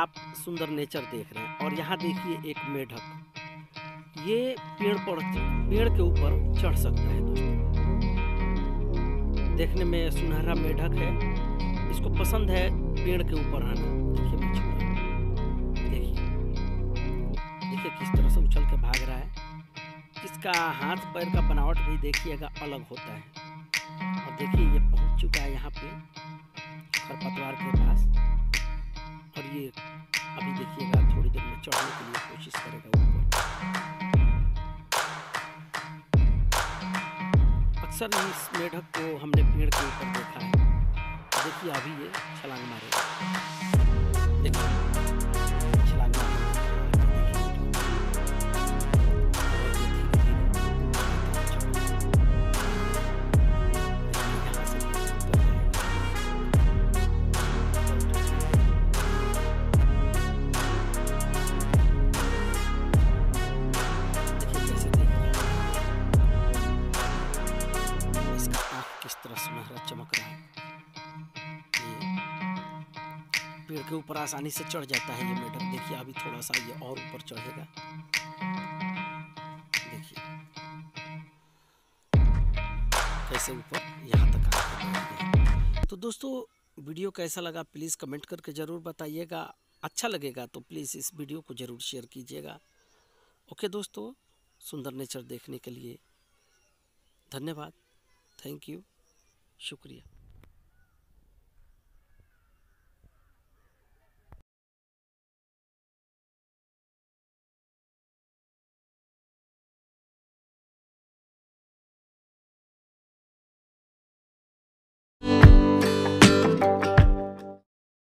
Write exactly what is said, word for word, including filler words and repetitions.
आप सुंदर नेचर देख रहे हैं। और यहाँ देखिए एक मेढक, ये पेड़ पर पेड़ के ऊपर चढ़ सकता है दोस्तों। देखने में सुनहरा मेढक है, इसको पसंद है पेड़ के ऊपर आना। देखिए मछुआ, देखिए देखिए किस तरह से उछल के भाग रहा है। इसका हाथ पैर का बनावट भी देखिएगा अलग होता है। और देखिए ये पहुंच चुका है यहाँ पे खरपतवार के पास, और ये अभी देखिएगा थोड़ी देर में चढ़ने के लिए कोशिश करेगा ऊपर। अक्सर इस मेढक को हमने पेड़ के ऊपर देखा है। देखिए अभी ये छलांग मारेगा, देखिए छलांग मारेगा। किस तरह सुनहरा चमक रहा है। पेड़ के ऊपर आसानी से चढ़ जाता है ये मेढक। देखिए अभी थोड़ा सा ये और ऊपर चढ़ेगा। देखिए कैसे ऊपर यहाँ तक आ। तो दोस्तों वीडियो कैसा लगा प्लीज़ कमेंट करके ज़रूर बताइएगा। अच्छा लगेगा तो प्लीज़ इस वीडियो को ज़रूर शेयर कीजिएगा। ओके दोस्तों, सुंदर नेचर देखने के लिए धन्यवाद, थैंक यू, शुक्रिया।